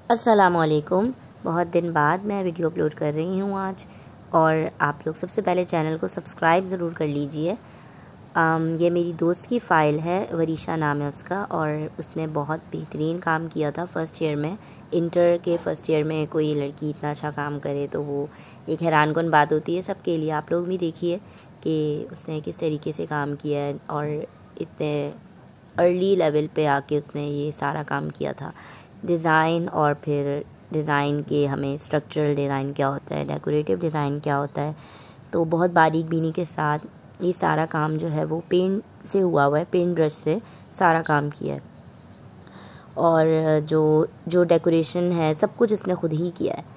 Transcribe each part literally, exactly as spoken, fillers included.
अस्सलामुअलैकुम। बहुत दिन बाद मैं वीडियो अपलोड कर रही हूँ आज, और आप लोग सबसे पहले चैनल को सब्सक्राइब ज़रूर कर लीजिए। um, ये मेरी दोस्त की फ़ाइल है, वरीशा नाम है उसका, और उसने बहुत बेहतरीन काम किया था फ़र्स्ट ईयर में। इंटर के फ़र्स्ट ईयर में कोई लड़की इतना अच्छा काम करे तो वो एक हैरानकुन बात होती है सबके लिए। आप लोग भी देखिए कि उसने किस तरीके से काम किया है, और इतने अर्ली लेवल पे आके उसने ये सारा काम किया था। डिज़ाइन, और फिर डिज़ाइन के हमें स्ट्रक्चरल डिज़ाइन क्या होता है, डेकोरेटिव डिज़ाइन क्या होता है, तो बहुत बारीक बीनी के साथ ये सारा काम जो है वो पेंट से हुआ हुआ है, पेंट ब्रश से सारा काम किया है। और जो जो डेकोरेशन है सब कुछ उसने खुद ही किया है।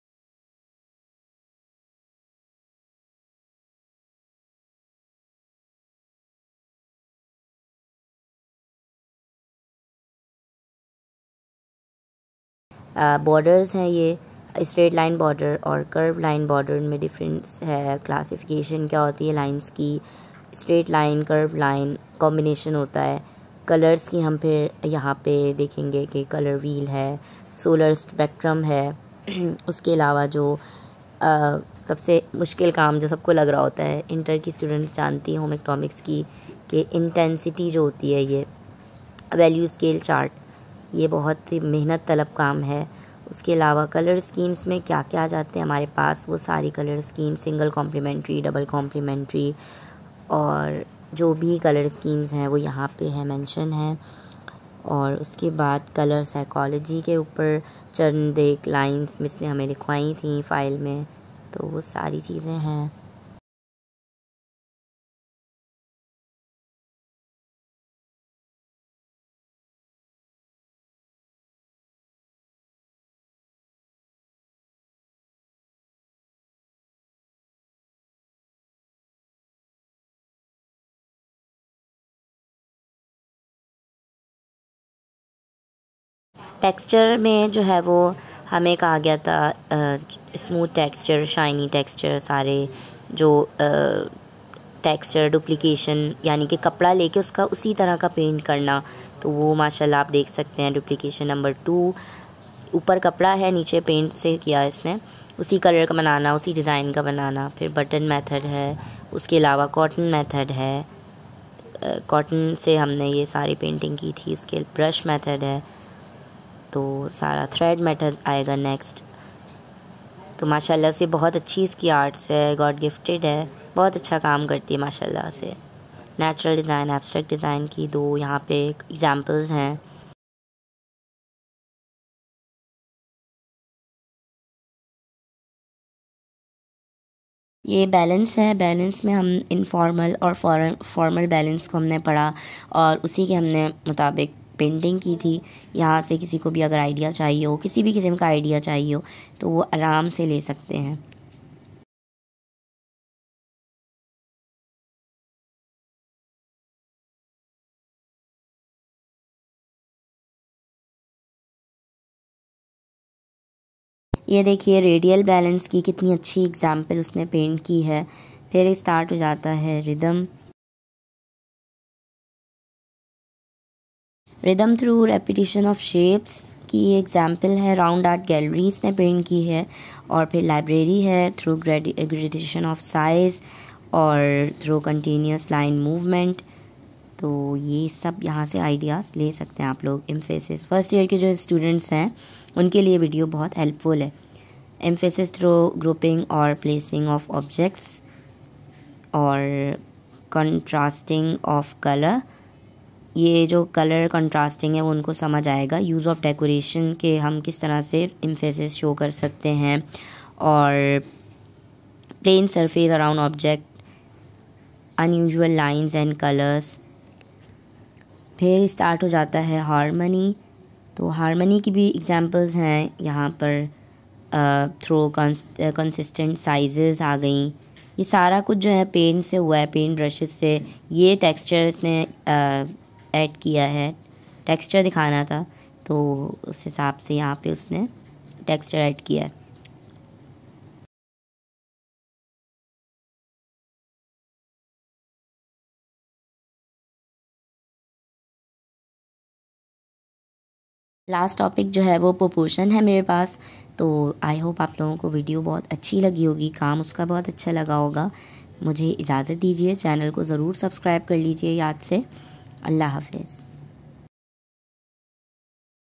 बॉर्डर्स हैं, ये स्ट्रेट लाइन बॉर्डर और कर्व लाइन बॉर्डर में डिफरेंस है। क्लासिफिकेशन क्या होती है लाइंस की, straight line curve line combination होता है। कलर्स की हम फिर यहाँ पे देखेंगे कि कलर व्हील है, सोलर स्पेक्ट्रम है। उसके अलावा जो आ, सबसे मुश्किल काम जो सबको लग रहा होता है, इंटर की स्टूडेंट्स जानती हैं होम इकोनॉमिक्स की, कि इंटेंसिटी जो होती है, ये वैल्यू स्केल चार्ट, ये बहुत ही मेहनत तलब काम है। उसके अलावा कलर स्कीम्स में क्या क्या आ जाते हैं हमारे पास, वो सारी colour scheme, single complementary, double complementary, और जो भी कलर स्कीम्स हैं वो यहाँ पे है, मेंशन है। और उसके बाद कलर साइकोलॉजी के ऊपर चंद एक लाइंस मिस ने हमें लिखवाई थी फ़ाइल में, तो वो सारी चीज़ें हैं। टेक्सचर में जो है वो हमें कहा गया था स्मूथ टेक्सचर, शाइनी टेक्सचर, सारे जो टेक्सचर डुप्लिकेशन, यानी कि कपड़ा लेके उसका उसी तरह का पेंट करना, तो वो माशाल्लाह आप देख सकते हैं। डुप्लिकेशन नंबर टू, ऊपर कपड़ा है, नीचे पेंट से किया इसने, उसी कलर का बनाना, उसी डिज़ाइन का बनाना। फिर बटन मेथड है, उसके अलावा कॉटन मेथड है, कॉटन से हमने ये सारी पेंटिंग की थी। उसके ब्रश मेथड है, तो सारा थ्रेड मेथड आएगा नेक्स्ट। तो माशाल्लाह से बहुत अच्छी इसकी आर्ट्स है, गॉड गिफ्टेड है, बहुत अच्छा काम करती है माशाल्लाह से। नेचुरल डिज़ाइन, एब्स्ट्रैक्ट डिज़ाइन की दो यहाँ पे एग्जांपल्स हैं। ये बैलेंस है, बैलेंस में हम इनफॉर्मल और फॉर्मल बैलेंस को हमने पढ़ा, और उसी के हमने मुताबिक पेंटिंग की थी। यहाँ से किसी को भी अगर आइडिया चाहिए हो, किसी भी किस्म का आइडिया चाहिए हो, तो वो आराम से ले सकते हैं। ये देखिए रेडियल बैलेंस की कितनी अच्छी एग्जाम्पल उसने पेंट की है। फिर स्टार्ट हो जाता है rhythm. Rhythm through repetition of shapes की ये एग्जाम्पल है। राउंड आर्ट गैलरी इसने पेंट की है। और फिर लाइब्रेरी है थ्रू ग्रेडिशन ऑफ साइज और थ्रू कंटिन्यूस लाइन मूवमेंट। तो ये सब यहाँ से आइडियाज़ ले सकते हैं आप लोग। एम्फेसिस फर्स्ट ईयर के जो स्टूडेंट्स हैं उनके लिए वीडियो बहुत हेल्पफुल है। एम्फेसिस थ्रू ग्रुपिंग और प्लेसिंग ऑफ ऑब्जेक्ट्स, और कंट्रास्टिंग ऑफ कलर, ये जो कलर कंट्रास्टिंग है वो उनको समझ आएगा। यूज़ ऑफ डेकोरेशन के हम किस तरह से एम्फेसिस शो कर सकते हैं, और plain surface around object, unusual lines and colours. फिर स्टार्ट हो जाता है हार्मनी। तो हार्मनी की भी एग्जांपल्स हैं यहाँ पर। थ्रो कंसिस्टेंट साइजेस आ गई। ये सारा कुछ जो है पेंट से हुआ है, पेंट ब्रशेस से। ये टेक्सचर इसने ऐड किया है, टेक्सचर दिखाना था तो उस हिसाब से यहाँ पे उसने टेक्सचर ऐड किया है। लास्ट टॉपिक जो है वो प्रोपोर्शन है मेरे पास। तो आई होप आप लोगों को वीडियो बहुत अच्छी लगी होगी, काम उसका बहुत अच्छा लगा होगा। मुझे इजाज़त दीजिए, चैनल को ज़रूर सब्सक्राइब कर लीजिए याद से। अल्लाह हाफिज़।